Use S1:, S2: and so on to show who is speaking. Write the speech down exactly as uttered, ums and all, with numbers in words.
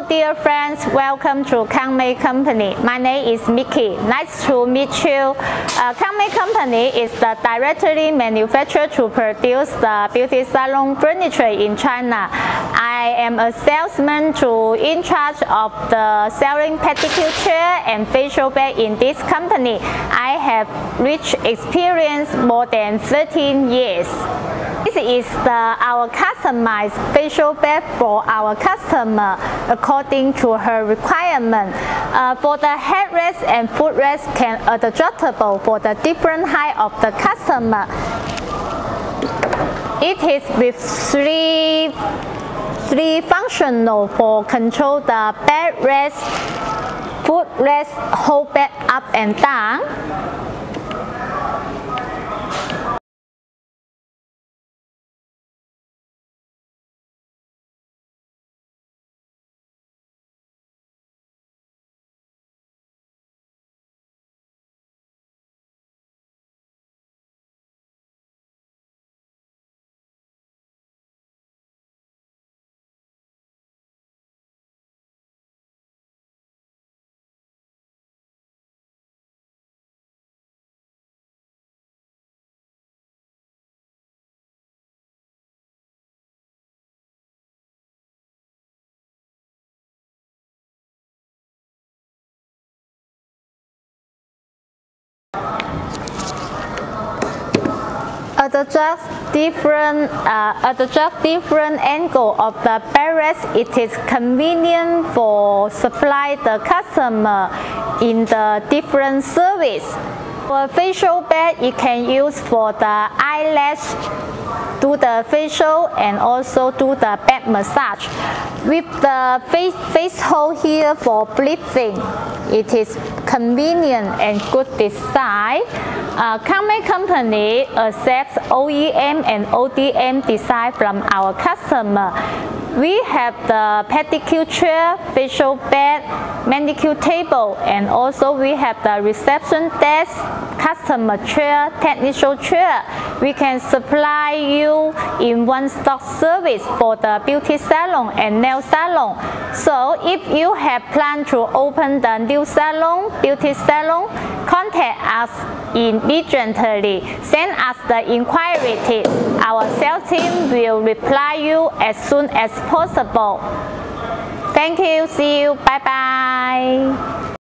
S1: dear friends, welcome to Kangmei Company. My name is Mickey. Nice to meet you. Uh, Kangmei Company is the directly manufacturer to produce the beauty salon furniture in China. I am a salesman to in charge of the selling pedicure chair and facial bed in this company. I have rich experience more than thirteen years. This is the, our customized facial bed for our customer according to her requirement. Uh, for the headrest and footrest can adjustable for the different height of the customer. It is with three, three functional for control the bed rest, footrest, hold bed up and down. Adjust different, uh, adjust different angle of the bed rest. It is convenient for supply the customer in the different service. For facial bed, you can use for the eyelash, do the facial and also do the back massage. With the face, face hole here for breathing, it is convenient and good design. Uh, Kangmei Company accepts O E M and O D M design from our customer. We have the pedicure chair, facial bed, manicure table, and also we have the reception desk, customer chair, technical chair. We can supply you in one-stop service for the beauty salon and nail salon. So if you have planned to open the new salon, beauty salon, contact us immediately. Send us the inquiry tip. Our sales team will reply you as soon as possible. Thank you. See you. Bye bye.